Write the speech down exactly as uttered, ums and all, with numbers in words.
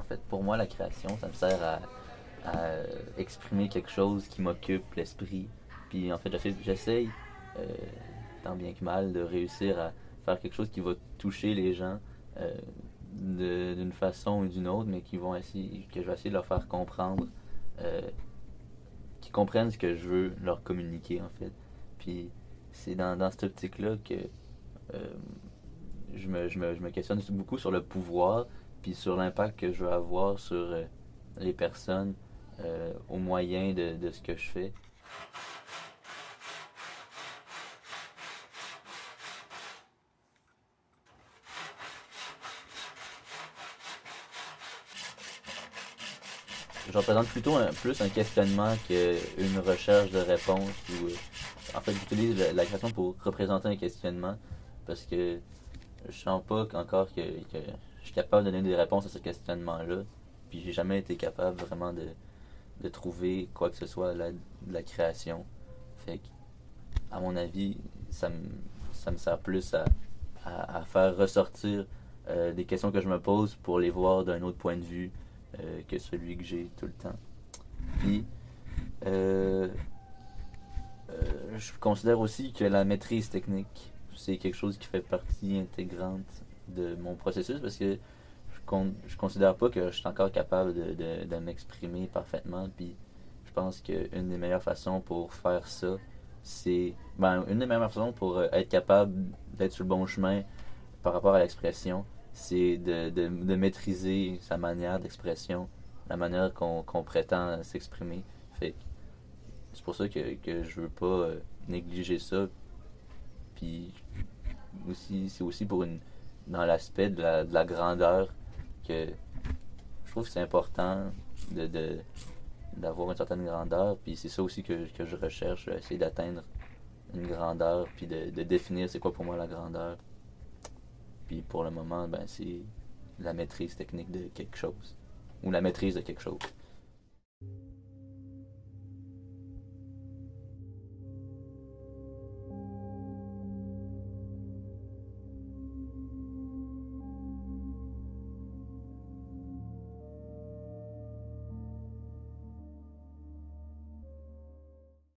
fait, pour moi, la création, ça me sert à, à exprimer quelque chose qui m'occupe l'esprit. Puis en fait, j'essaie, j'essaye, euh, tant bien que mal, de réussir à faire quelque chose qui va toucher les gens euh, de- d'une façon ou d'une autre, mais qui vont essayer, que je vais essayer de leur faire comprendre, euh, qu'ils comprennent ce que je veux leur communiquer en fait. Puis c'est dans, dans cette optique-là que euh, je, me, je, me, je me questionne beaucoup sur le pouvoir, puis sur l'impact que je veux avoir sur euh, les personnes euh, au moyen de, de ce que je fais. Je représente plutôt un, plus un questionnement qu'une recherche de réponse. Ou, euh, en fait, j'utilise la, la création pour représenter un questionnement parce que je sens pas encore que, que je suis capable de donner des réponses à ce questionnement-là. Puis j'ai jamais été capable vraiment de, de trouver quoi que ce soit à l'aide de la création. Fait que, à mon avis, ça me, ça me sert plus à, à, à faire ressortir euh, des questions que je me pose pour les voir d'un autre point de vue euh, que celui que j'ai tout le temps. Puis, euh, euh, je considère aussi que la maîtrise technique, c'est quelque chose qui fait partie intégrante de mon processus parce que je, con je considère pas que je suis encore capable de, de, de m'exprimer parfaitement. Puis, je pense qu'une des meilleures façons pour faire ça, c'est. Ben, une des meilleures façons pour euh, être capable d'être sur le bon chemin par rapport à l'expression, c'est de, de, de maîtriser sa manière d'expression, la manière qu'on qu'on prétend s'exprimer. Fait que c'est pour ça que, que je veux pas euh, négliger ça. Puis aussi, c'est aussi pour une dans l'aspect de la, de la grandeur que je trouve que c'est important de, de d'avoir une certaine grandeur. Puis c'est ça aussi que, que je recherche, essayer d'atteindre une grandeur, puis de, de définir c'est quoi pour moi la grandeur. Puis pour le moment, ben c'est la maîtrise technique de quelque chose. Ou la maîtrise de quelque chose.